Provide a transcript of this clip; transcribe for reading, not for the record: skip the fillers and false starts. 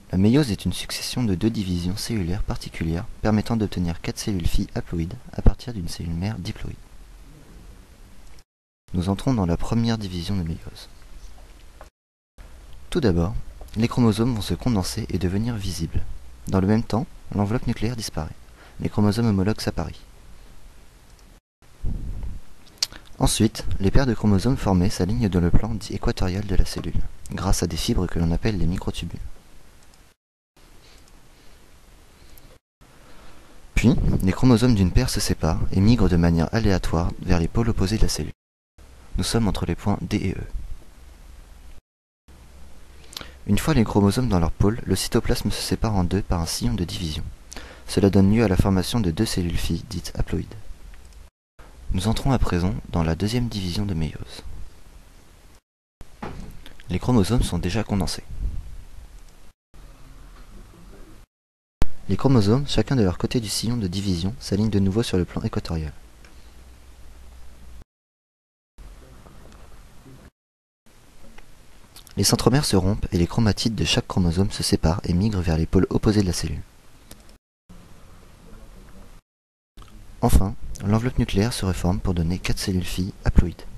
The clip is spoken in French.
La méiose est une succession de 2 divisions cellulaires particulières permettant d'obtenir 4 cellules filles haploïdes à partir d'une cellule mère diploïde. Nous entrons dans la première division de méiose. Tout d'abord, les chromosomes vont se condenser et devenir visibles. Dans le même temps, l'enveloppe nucléaire disparaît. Les chromosomes homologues s'apparient. Ensuite, les paires de chromosomes formées s'alignent dans le plan dit équatorial de la cellule, grâce à des fibres que l'on appelle les microtubules. Puis, les chromosomes d'une paire se séparent et migrent de manière aléatoire vers les pôles opposés de la cellule. Nous sommes entre les points D et E. Une fois les chromosomes dans leur pôle, le cytoplasme se sépare en deux par un sillon de division. Cela donne lieu à la formation de 2 cellules filles dites haploïdes. Nous entrons à présent dans la deuxième division de méiose. Les chromosomes sont déjà condensés. Les chromosomes, chacun de leur côté du sillon de division, s'alignent de nouveau sur le plan équatorial. Les centromères se rompent et les chromatides de chaque chromosome se séparent et migrent vers les pôles opposés de la cellule. Enfin, l'enveloppe nucléaire se reforme pour donner 4 cellules filles haploïdes.